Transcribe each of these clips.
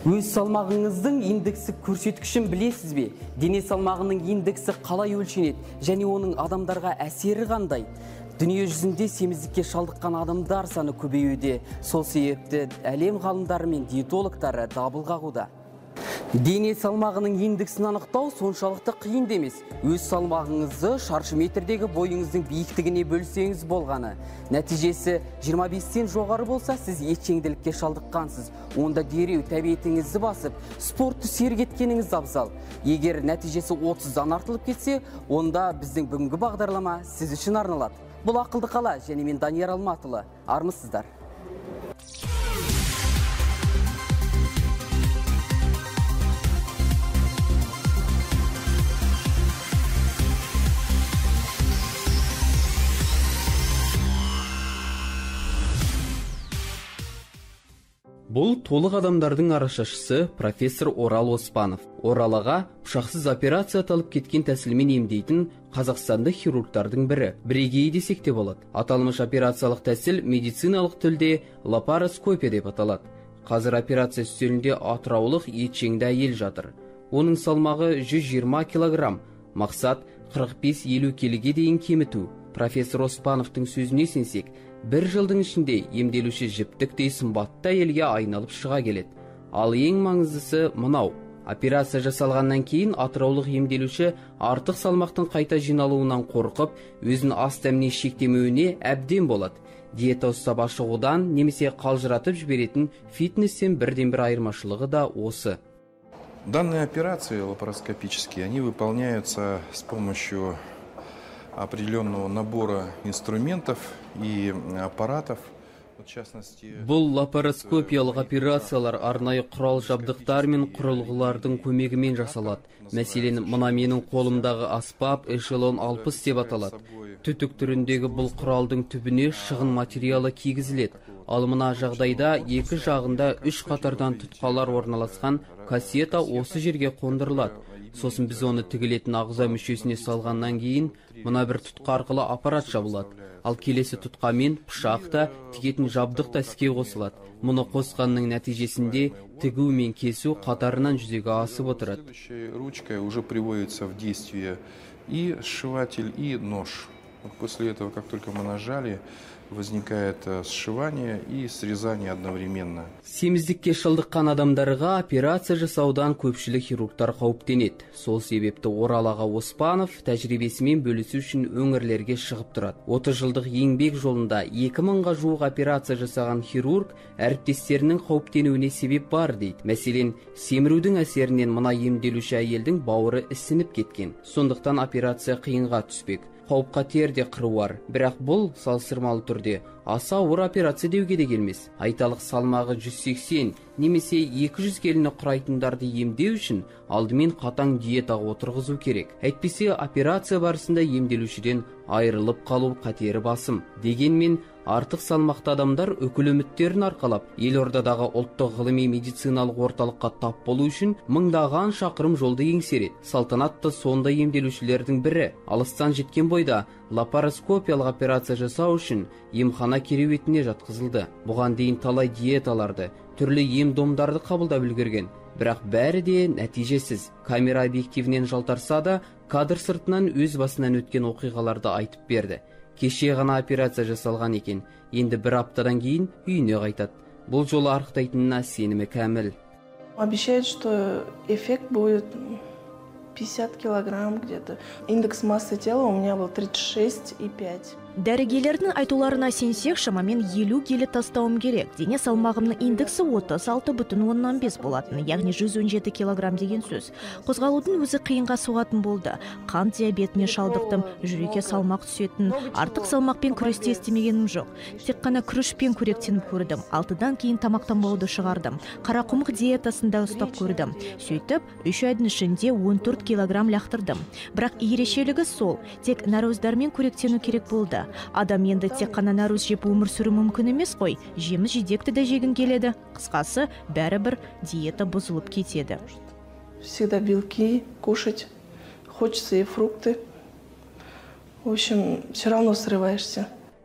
Өз салмағыңыздың индексі көрсеткішін білесіз бе? Дене салмағының индексі қалай өлшенеді және оның адамдарға әсері қандай? Дүние жүзінде семіздікке шалдыққан адамдар саны көбеюде. Сол себепті әлем ғалымдары мен диетологтары дабыл қағуда. Дене салмағының индексін анықтау соншалықты қиын емес. Өз салмағыңызды шаршы метрдегі бойыңыздың биіктігіне бөлсеңіз болғаны. Нәтижесі 25-тен жоғары болса, сіз етшеңділікке шалдыққансыз. Онда дереу тәбетіңізді басып, спортты сергеткеніңіз абзал. Егер нәтижесі 30-дан артылып кетсе, онда біздің бүгінгі бағдарлама сіз үшін арналады. Бұл ақылды қала және мен Данияр Алматылы. Армысыздар. Бұл толық адамдардың арашашысы профессор Орал Оспанов. Оралаға пышақсыз операция аталып кеткен тәсілмен емдейтін қазақстандық хирургтардың бірі. Бірегейі десек те болады. Аталмыш операциялық тәсіл медициналық тілде лапароскопия деп аталады. Қазір операция үстелінде атыраулық етшеңді әйел жатыр. Оның салмағы 120 килограмм. Мақсат 45-50 келіге дейін кеміту. Профессор Оспановтың сөзіне сенсек, бір жылдың ішінде емделуші жіптіктей сымбатты әйелге айналып шыға келеді. Ал ең маңыздысы мынау. Операция жасалғаннан кейін атыраулық емделуші артық салмақтың қайта жиналуынан қорқып, өзін ас дәміне шектемеуіне әбден болады. Диета ұстап ашығудан немесе қалжыратып жіберетін фитнестен бірден-бір айырмашылығы да осы. Данные операции лапароскопические, они выполняются с помощью определенного набора инструментов и аппаратов. Бұл лапароскопиялық операциялар арнайы құрал жабдықтар мен құрылғылардың көмегімен жасалады. Мәселен, мына менің қолымдағы аспап эшелон 60 деп аталады. Түтік түріндегі бұл құралдың түбіне шығын материалы кигізіледі. Ал мына жағдайда екі жағында 3 қатардан тұтқалар орналасқан кассета осы жерге қондырылады. Сосын біз оны тігілетін ағза мүшесіне салғаннан кейін, мына бір тұтқа арқылы аппарат жабылады. Ал келесі тұтқамен пышақ та, тігетін жабдық та іске қосылады. Мұны қосқанның нәтижесінде тігу мен кесу қатарынан жүзеге асып отырады. Ручкой уже приводится в действие и сшиватель, и нож. После этого, как только мы нажали, возникает сшивание и срезание одновременно. Семіздікке шалдыққан адамдарға операция жасаудан көпшілік хирургтар қауіптенеді. Сол себепті Оралаға Оспанов тәжірибесімен бөлісу үшін өңірлерге шығып тұрады. 30 жылдық еңбек жолында 2000-ға жуық операция жасаған хирург әріптестерінің қауіптенуіне себеп бар дейді. Мәселен, семірудің әсерінен мына емделуші әйелдің бауыры ісініп кеткен. Сондықтан операция қиынға түспек. Қауіп-қатер де қыруар, бірақ бұл салыстырмалы түрде аса ауыр операция деуге де келмес. Айталық салмағы 180 немесе 200 келіні құрайтындарды емдеу үшін алдымен қатаң диетаға отырғызу керек. Әйтпесе операция барысында емделушіден айырылып қалу қатері басым. Дегенмен артық салмақты адамдар үкілі үміттерін арқалап, елордадағы ұлттық ғылыми медициналық орталыққа тап болу үшін мыңдаған шақырым жолды еңсереді. Салтанатты сонда емделушілердің бірі. Алыстан жеткен бойда лапароскопиялық операция жасау үшін емхана кереуетіне жатқызылды. Бұған дейін талай диеталарды, түрлі ем-домдарды қабылдап үлгерген. Бірақ бәрі де нәтижесіз. Камера объективінен жалтарса да, кадр сыртынан өз басынан өткен оқиғаларды айтып берді. Кеше ғана операция жасалған екен, енді бір аптадан кейін үйіне қайтады. Бұл жолы арықтайтынына сенімі кәміл. Обещает, что эффект будет 50 килограмм где-то. Индекс массы тела у меня был 36,5. Дәрігерлердің айтуларына сенсек, шамамен 50 келі тастауым керек. Дене салмағымның индексі 36,5 болатын, яғни 117 килограмм деген сөз. Қозғалудың өзі қиынға соғатын болды. Қант диабетіне шалдықтым, жүрекке салмақ түсетін, артық салмақпен күресте істемегенім жоқ. Тек қана күрішпен қоректеніп көрдім. 6-дан кейін тамақтанбауды шығардым. Қарақұмық диетасында ұстап көрдім. Сөйтіп, 3 айдың ішінде 14 килограмм лақтырдым. Бірақ ерекшелігі сол, тек наркоздармен қоректену керек болды. Адам енді тек қана наркоз жеп өмір сүру мүмкін емес қой. Жеміс жидекті де жегін келеді. Қысқасы, бәрібір диета бұзылып кетеді. Всегда белки кушать, хочется и фрукты. В общем, все равно срываешься.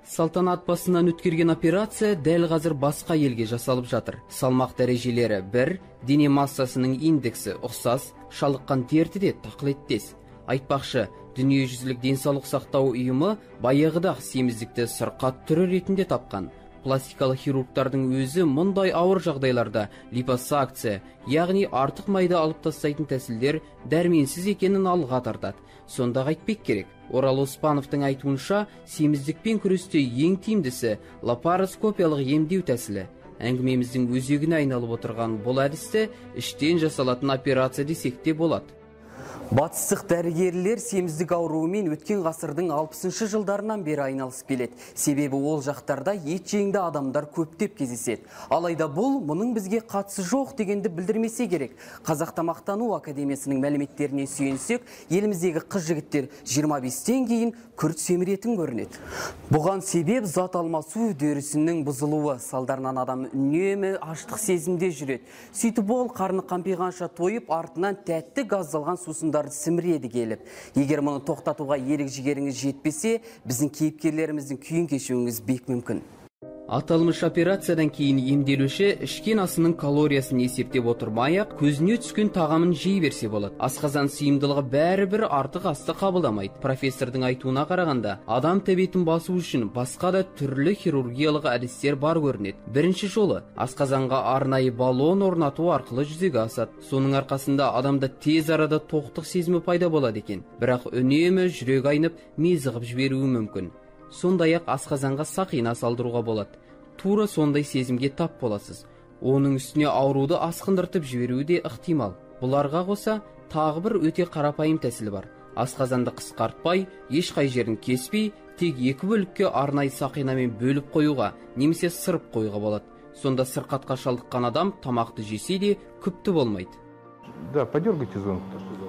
Салтанат басынан өткерген операция дәл қазір басқа елге жасалып жатыр. Салмақ дәрежелері 1, дене массасының индексі ұқсас, шалыққан дерті де тақылеттес. Айтпақшы, дүниежүзілік денсаулық сақтау ұйымы баяғыда семіздікті сырқат түрі ретінде тапқан. Пластикалық хирургтардың өзі мұндай ауыр жағдайларда липосакция, яғни артық майды алып тастайтын тәсілдер дәрменсіз екенін алға тартады. Сонда қайтпек керек. Орал Оспановтың айтуынша, семіздікпен күресте ең тиімдісі лапароскопиялық емдеу тәсілі. Әңгімеміздің өзегіне айналып отырған бұл әдісті іштен жасалатын операция десек те болады. Батыстық дәрігерлер семіздік ауруымен өткен ғасырдың 60-шы жылдарынан бері айналысып келеді. Себебі ол жақтарда ет жеңді адамдар көптеп кездеседі. Алайда бұл мұның бізге қатысы жоқ дегенді білдірмесе керек. Қазақ тамақтану академиясының мәліметтеріне сүйенсек, еліміздегі қыз-жігіттер 25-тен кейін күрт семіретін көрінеді. Бұған себеп зат алмасу үдерісінің бұзылуы. Салдарынан адам үнемі аштық сезімде жүреді. Сөйтіп ол қарны қампиғанша тойып, артынан тәтті газдалған сусындар сіміреді келіп. Егер мұны тоқтатуға ерік-жігеріңіз жетпесе, біздің кейіпкерлеріміздің күйін кешуіңіз бек мүмкін. Аталмыш операциядан кейін емделуші ішкен асының калориясын есептеп отырмай-ақ, көзіне түскен тағамын жей берсе болады. Асқазан сыйымдылығы бәрібір артық асты қабылдамайды. Профессордың айтуына қарағанда, адам тәбетін басу үшін басқа да түрлі хирургиялық әдістер бар көрінеді. Бірінші жолы асқазанға арнайы баллон орнату арқылы жүзеге асады. Соның арқасында адамда тез арада тоқтық сезімі пайда болады екен. Бірақ үнемі жүрек айнып, мезғып жіберуі мүмкін. Сондай-ақ асқазанға сақина салдыруға болады. Тура сондай сезімге тап боласыз. Оның үстіне ауруды асқындыртып жіберуі де ықтимал. Бұларға қоса тағы бір өте қарапайым тәсілі бар. Асқазанды қысқартпай, ешқай жерін кеспей, тек 2 бөлікке арнайы сақинамен бөліп қоюға, немесе сырып қоюға болады. Сонда сырқатқа шалдыққан адам тамақты жесе де күпті болмайды. Да, подергайте зонт.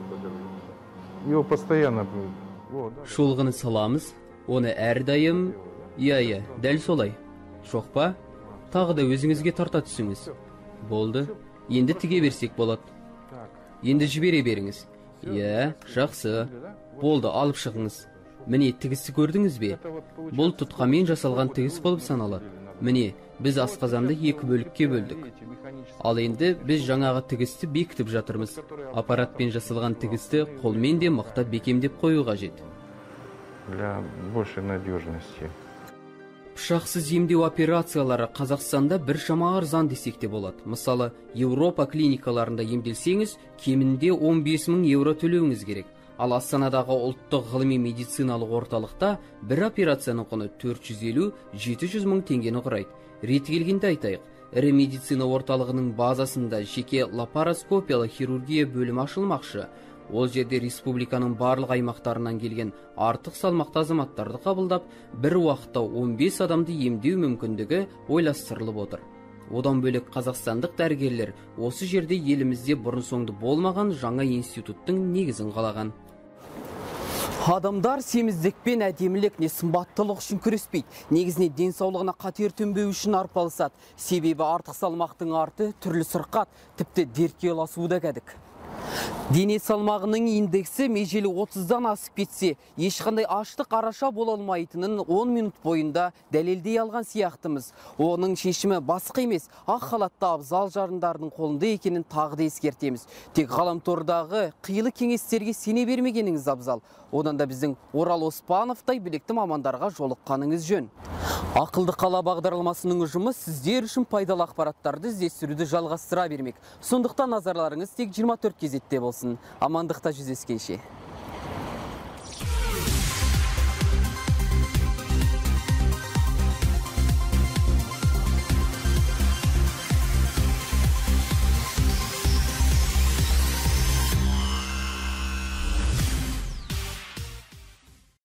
Его постоянно. Шолғыны саламыз. Оны әрдайым, дәл солай. Жоқ па? Тағы да өзіңізге тарта түсіңіз. Болды. Енді тіге берсек болады. Енді жібере беріңіз. Жақсы. Болды, алып шығыңыз. Міне, тігісі көрдіңіз бе? Бұл тұтқамен жасалған тігіс болып саналады. Міне, біз асқазанды 2 бөлікке бөлдік. Ал енді біз жаңағы тігісті бекітіп жатырмыз. Аппаратпен жасалған тігісті қолмен де мықтап бекемдеп қою қажет. Для большей надежности. Пышақсыз емдеу операциялары Қазақстанда біршама арзан десек те болады. Мысалы, Еуропа клиникаларында емделсеңіз, кемінде 15 000 евро төлеуіңіз керек. Ал Астанадағы ұлттық ғылыми медициналық орталықта бір операцияның құны 450-700 мың теңгені құрайды. Реті келгенде айтайық, ірі медицина орталығының базасында жеке лапароскопиялық хирургия бөлімі ашылмақшы. Ол жерде республиканың барлық аймақтарынан келген артық салмақты азаматтарды қабылдап, бір уақытта 15 адамды емдеу мүмкіндігі ойластырылып отыр. Одан бөлек қазақстандық дәрігерлер осы жерде елімізде бұрын соңды болмаған жаңа институттың негізін қалаған. Адамдар семіздікпен әдемілік не сымбаттылық үшін күреспейді. Негізіне денсаулығына қатер төнбеу үшін арпалысады. Себебі артық салмақтың арты түрлі сырқат, тіпті дертке ұласуы кәдік. Дене салмағының индексі межелі 30-дан асып кетсе, ешқандай аштық араша бола алмайтынын 10 минут бойында дәлелдей алған сияқтымыз. Оның шешімі басқа емес, ақ халатты абзал жарындардың қолында екенін тағы да ескертеміз. Тек ғаламтордағы қилы кеңестерге сене бермегеніңіз абзал. Одан да біздің Орал Оспановтай білекті мамандарға жолыққаныңыз жөн. Ақылды қала бағдарламасының ұжымы сіздер үшін пайдалы ақпараттарды іздестіруді жалғастыра бермек. Сондықтан назарларыңыз тек 24 кезетте болсын. Амандықта жүздескенше.